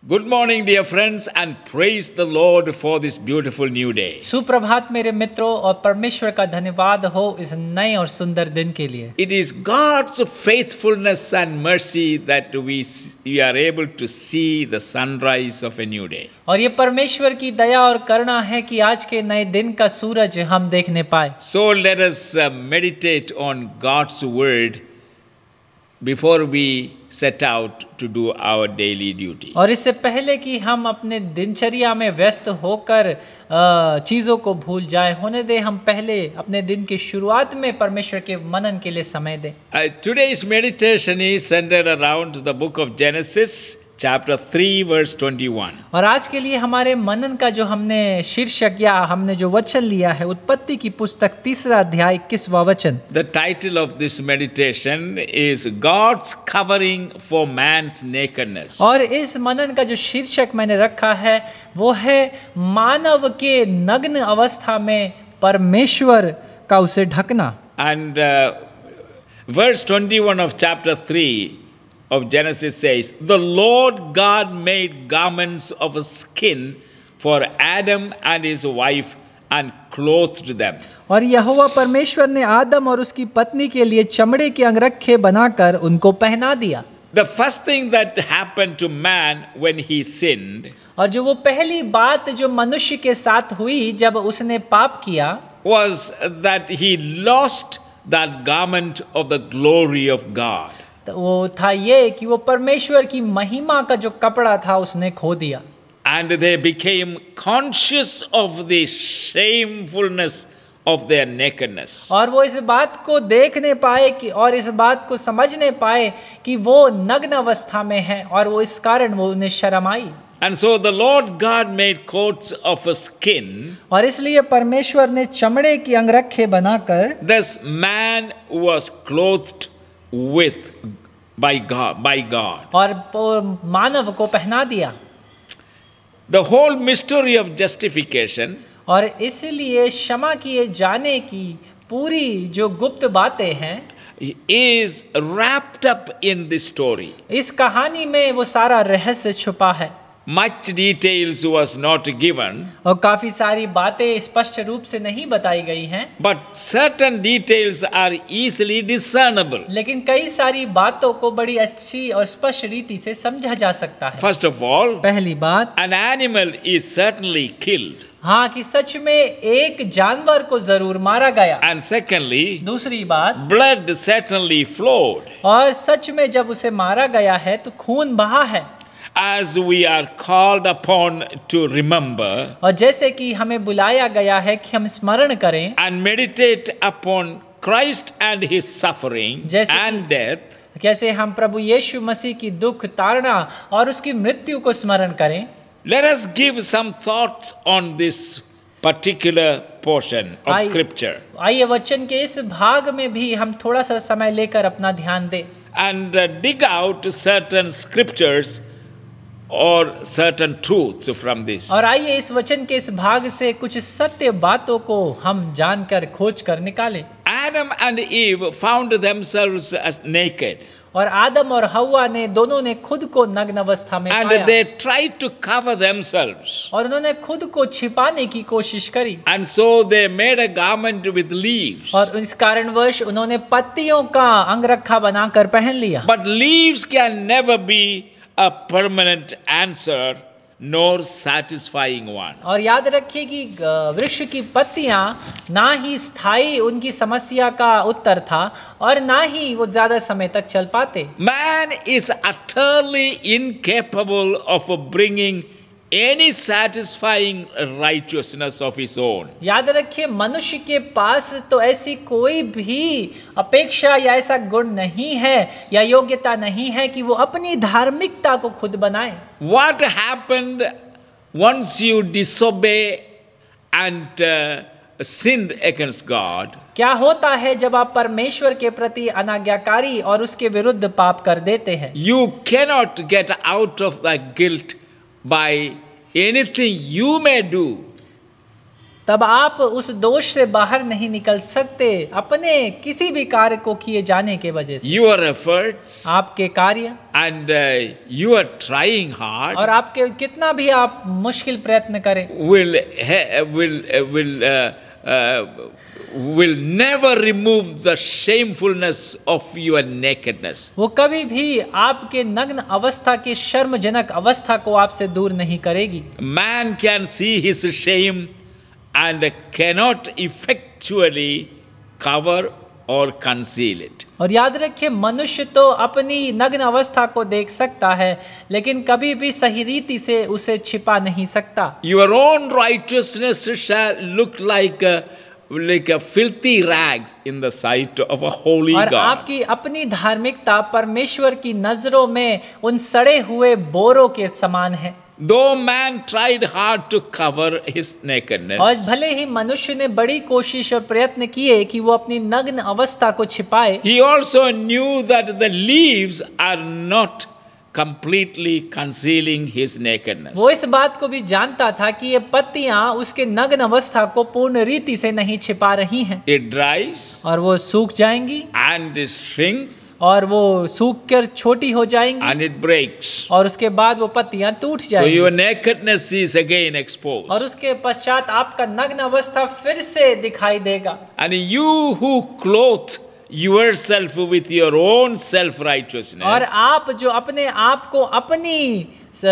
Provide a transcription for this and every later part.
Good morning, dear friends, and praise the Lord for this beautiful new day. सुप्रभात मेरे मित्रों और परमेश्वर का धन्यवाद हो इस नए और सुंदर दिन के लिए। It is God's faithfulness and mercy that we are able to see the sunrise of a new day. और ये परमेश्वर की दया और करुणा है कि आज के नए दिन का सूरज हम देखने पाए। So let us meditate on God's word before we set out to do our daily duties. और इससे पहले कि हम अपने दिनचर्या में व्यस्त होकर चीज़ों को भूल जाए, होने दे हम पहले अपने दिन की शुरुआत में परमेश्वर के मनन के लिए समय दें। Today's meditation is centered around the book of Genesis, chapter 3, verse 21. और आज के लिए हमारे मनन का जो हमने शीर्षक या हमने जो वचन लिया है, उत्पत्ति की पुस्तक 3 अध्याय 21वां वचन। The title of this meditation is God's covering for man's nakedness. और इस मनन का जो शीर्षक मैंने रखा है वो है मानव के नग्न अवस्था में परमेश्वर का उसे ढकना। And verse 21 of chapter 3 of Genesis says, The Lord God made garments of skin for Adam and his wife and clothed them. और यहोवा परमेश्वर ने आदम और उसकी पत्नी के लिए चमड़े के अंगरखे बनाकर उनको पहना दिया। The first thing that happened to man when he sinned और जो वो पहली बात जो मनुष्य के साथ हुई जब उसने पाप किया was that he lost that garment of the glory of God. तो वो था ये कि वो परमेश्वर की महिमा का जो कपड़ा था उसने खो दिया। And they became conscious of the shamefulness of their nakedness. और वो इस बात को देखने पाए कि और इस बात को समझने पाए कि वो नग्न अवस्था में है और वो इस कारण वो उन्हें शर्म आई। And so the Lord God made coats of skin. और इसलिए परमेश्वर ने चमड़े की अंगरखे बनाकर This man was clothed with by God. और मानव को पहना दिया। The whole mystery of justification और इसलिए क्षमा किए जाने की पूरी जो गुप्त बातें हैं is wrapped up in this story. इस कहानी में वो सारा रहस्य छुपा है। Much details was not given, और काफी सारी बातें स्पष्ट रूप से नहीं बताई गई हैं, but certain details are easily discernible. लेकिन कई सारी बातों को बड़ी अच्छी और स्पष्ट रीति से समझा जा सकता है। First of all, पहली बात, an animal is certainly killed. हाँ कि सच में एक जानवर को जरूर मारा गया। And secondly, दूसरी बात, blood certainly flowed. और सच में जब उसे मारा गया है तो खून बहा है। As we are called upon to remember और जैसे कि हमें बुलाया गया है कि हम स्मरण करें and meditate upon Christ and his suffering and death, कैसे हम प्रभु यीशु मसीह की दुख ताड़ना और उसकी मृत्यु को स्मरण करें। let us give some thoughts on this particular portion of scripture. आइए वचन के इस भाग में भी हम थोड़ा सा समय लेकर अपना ध्यान दें And dig out certain scriptures or certain truths from this. और आइए इस वचन के इस भाग से कुछ सत्य बातों को हम जानकर खोज कर निकालें। Adam and Eve found themselves as naked. और आदम और हव्वा ने दोनों ने खुद को नग्न अवस्था में And पाया they tried to cover themselves. और उन्होंने खुद को छिपाने की कोशिश करी। And so they made a garment with leaves. और इस कारणवश उन्होंने पत्तियों का अंगरखा बनाकर पहन लिया। But leaves can never be a permanent answer nor satisfying one. और याद रखिए कि वृक्ष की पत्तियां ना ही स्थायी उनकी समस्या का उत्तर था और ना ही वो ज्यादा समय तक चल पाते। Man is utterly incapable of bringing any satisfying righteousness of his own. याद रखिए मनुष्य के पास तो ऐसी कोई भी अपेक्षा या ऐसा गुण नहीं है या योग्यता नहीं है कि वो अपनी धार्मिकता को खुद बनाए। What happened once you disobey and sinned against God? क्या होता है जब आप परमेश्वर के प्रति अनाज्ञाकारी और उसके विरुद्ध पाप कर देते हैं? You cannot get out of that guilt by anything you may do. तब आप उस दोष से बाहर नहीं निकल सकते अपने किसी भी कार्य को किए जाने के वजह से। your efforts, आपके कार्य and you are trying hard, और आपके कितना भी आप मुश्किल प्रयत्न करें, will never remove the shamefulness of your nakedness. वो कभी भी आपके नग्न अवस्था के शर्मजनक अवस्था को आपसे दूर नहीं करेगी। Man can see his shame and cannot effectually cover or conceal it. और याद रखिए, मनुष्य तो अपनी नग्न अवस्था को देख सकता है, लेकिन कभी भी सही रीति से उसे छिपा नहीं सकता। Your own righteousness shall look like a filthy rags in the sight of a holy और God. आपकी अपनी धार्मिकता परमेश्वर की नजरों में उन सड़े हुए बोरों के समान है। Though man tried hard to cover his nakedness, और भले ही मनुष्य ने बड़ी कोशिश और प्रयत्न किए कि वो अपनी नग्न अवस्था को छिपाए, he also knew that the leaves are not completely concealing his nakedness. वो इस बात को भी जानता था कि ये पत्तियां उसके नग्न अवस्था को पूर्ण रीति से नहीं छिपा रही हैं। It dries और वो सूख जाएंगी and shrink और वो सूख कर छोटी हो जाएंगी and it breaks. और उसके बाद वो पत्तियां टूट So जाएंगी। your nakedness is again exposed. और उसके पश्चात आपका नग्न अवस्था फिर से दिखाई देगा। And you who clothe yourself with your own self-righteousness, और आप जो अपने आप को अपनी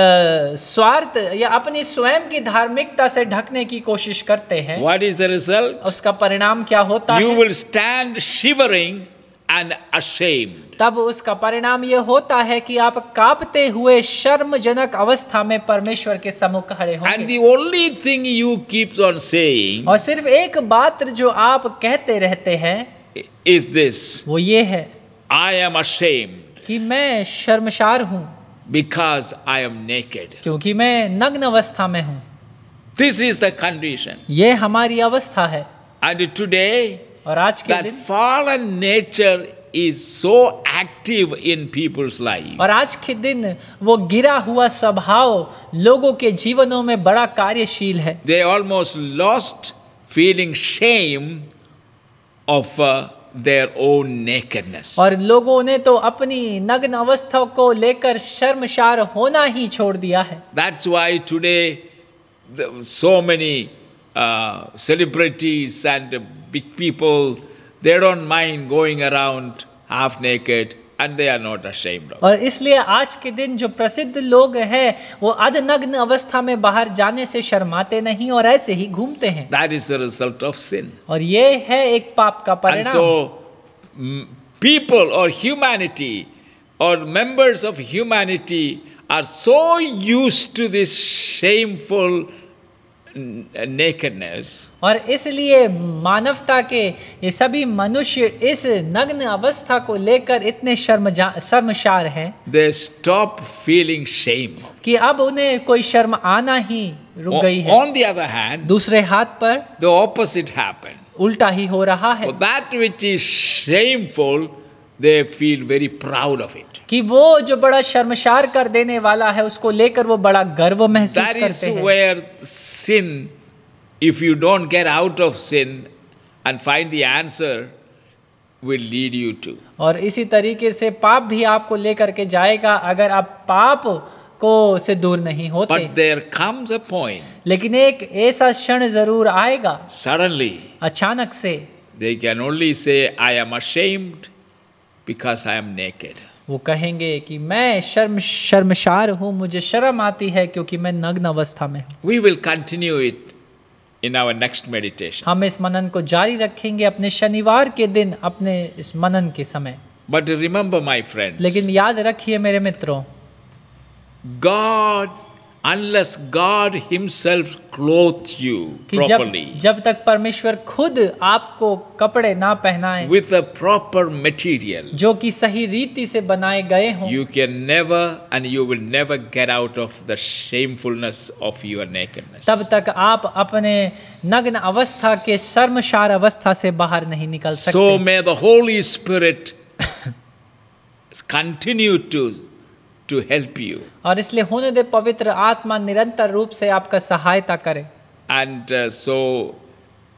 स्वार्थ या अपनी स्वयं की धार्मिकता से ढकने की कोशिश करते हैं, what is the result? उसका परिणाम क्या होता You है? will stand shivering and ashamed. तब उसका परिणाम ये होता है कि आप कांपते हुए शर्मजनक अवस्था में परमेश्वर के सम्मुख खड़े And होंगे। the only thing you keep on saying और सिर्फ एक बात जो आप कहते रहते हैं is this: वो ये है I am ashamed कि मैं शर्मसार हूँ because I am naked. क्योंकि मैं नग्न अवस्था में हूँ। This is the condition. ये हमारी अवस्था है। And today, और आज के that दिन fallen nature is so active in people's lives. और आज के दिन वो गिरा हुआ स्वभाव लोगों के जीवनों में बड़ा कार्यशील है। They almost lost feeling shame of their own nakedness. और लोगों ने तो अपनी नग्न अवस्था को लेकर शर्मसार होना ही छोड़ दिया है। That's why today so many celebrities and big people, they don't mind going around half naked and they are not ashamed of. और इसलिए आज के दिन जो प्रसिद्ध लोग हैं वो अधनग्न अवस्था में बाहर जाने से शर्माते नहीं और ऐसे ही घूमते हैं। That is the result of sin. और ये है एक पाप का And परिणाम। so people or humanity or members of humanity are so used to this shameful nakedness. और इसलिए मानवता के ये सभी मनुष्य इस नग्न अवस्था को लेकर इतने शर्मसार हैं They stop feeling shame. कि अब उन्हें कोई शर्म आना ही रुक गई है। On the other hand, दूसरे हाथ पर the opposite happened. उल्टा ही हो रहा है For that which is shameful, they feel very proud of it. कि वो जो बड़ा शर्मसार कर देने वाला है उसको लेकर वो बड़ा गर्व महसूस That is करते हैं। where sin, if you don't get out of sin and find the answer, will lead you to. और इसी तरीके से पाप भी आपको लेकर के जाएगा अगर आप पाप को से दूर नहीं होते। But there comes a point, लेकिन एक ऐसा क्षण जरूर आएगा suddenly, अचानक से they can only say, I am ashamed because I am naked. वो कहेंगे कि मैं शर्मसार हूँ, मुझे शर्म आती है क्योंकि मैं नग्न अवस्था में हूँ। We will continue it in our next meditation. हम इस मनन को जारी रखेंगे अपने शनिवार के दिन अपने इस मनन के समय। But remember, my friends, लेकिन याद रखिए मेरे मित्रों, God, unless God Himself clothes you कि properly जब तक परमेश्वर खुद आपको कपड़े ना पहनाए with a proper material, जो कि सही रीति से बनाए गए हों, you can never and you will never get out of the shamefulness of your nakedness. तब तक आप अपने नग्न अवस्था के शर्मसार अवस्था से बाहर नहीं निकल So सकते। may the Holy Spirit continue to help you. और इसलिए होने दे पवित्र आत्मा निरंतर रूप से आपका सहायता करे। And so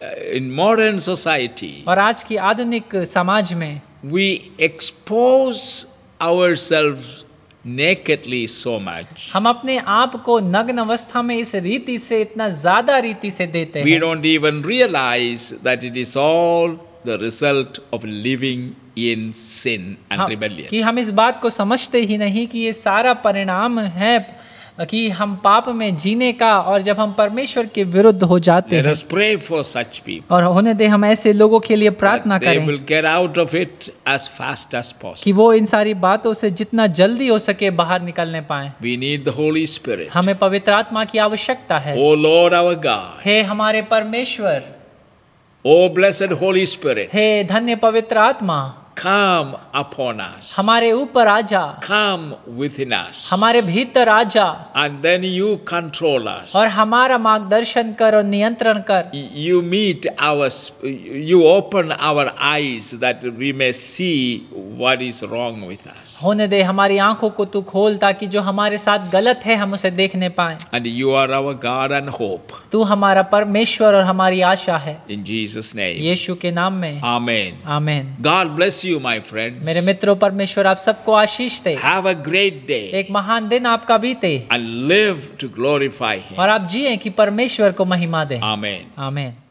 in modern society, और आज की आधुनिक समाज में we expose ourselves nakedly so much. हम अपने आप को नग्न अवस्था में इस रीति से इतना ज्यादा रीति से देते We हैं don't even realize that it is all the result of living in sin and rebellion. कि हम इस बात को समझते ही नहीं कि ये सारा परिणाम है कि हम पाप में जीने का, और जब हम परमेश्वर के विरुद्ध हो जाते Let हैं। us pray for such people. और होने दे हम ऐसे लोगों के लिए प्रार्थना That they करें will get out of it as fast as possible. कि वो इन सारी बातों से जितना जल्दी हो सके बाहर निकलने पाए। We need the Holy Spirit. हमें पवित्र आत्मा की आवश्यकता है। O Lord our God. हे हमारे परमेश्वर, O blessed Holy Spirit. हे धन्य पवित्र आत्मा, Come upon us. हमारे ऊपर आ जा, Come within us. हमारे भीतर आ जा, And then you control us. और हमारा मार्गदर्शन कर और नियंत्रण कर। You meet you open our eyes that we may see what is wrong with us. होने दे हमारी आंखों को तू खोल ताकि जो हमारे साथ गलत है हम उसे देखने पाएं। And you are our God and hope. तू हमारा परमेश्वर और हमारी आशा है। In Jesus' name. यीशु के नाम में Amen. आमीन। God bless you, my friend. मेरे मित्रों, परमेश्वर आप सबको आशीष दे। Have a great day. एक महान दिन आपका बीते And live to glorify Him. और आप जिए कि परमेश्वर को महिमा दें। Amen. आमीन।